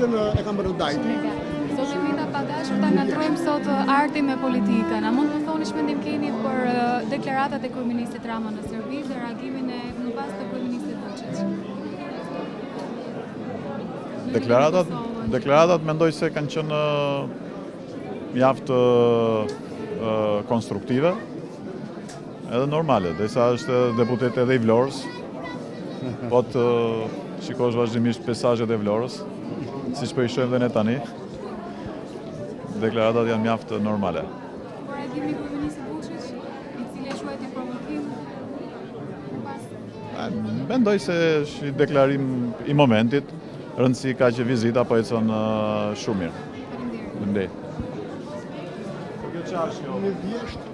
vizitën e kam bërë Dajti. Zoti Meta Padashur, ta ngatrojmë sot arti me politikën. A mund të thoni ç'mendim keni për deklaratat e kryeministit Rama në Serbi dhe reagimin e më pas të kryeministit Vučić? Deklaratat mendoj se kanë qenë mjaft konstruktive edhe normale, derisa është deputet edhe i Vlorës, po të shikosh vazhdimisht peisazhet e Vlorës, siç po i shohim dhe ne tani, deklaratat janë mjaft normale. Por reagimi i kryeministit Vučić, i cili e quajti provokim? Mendoj se është një deklarim i momentit, rëndësi ka që vizita po ecën shumë mirë. Faleminderit. Faleminderit. Në vjesht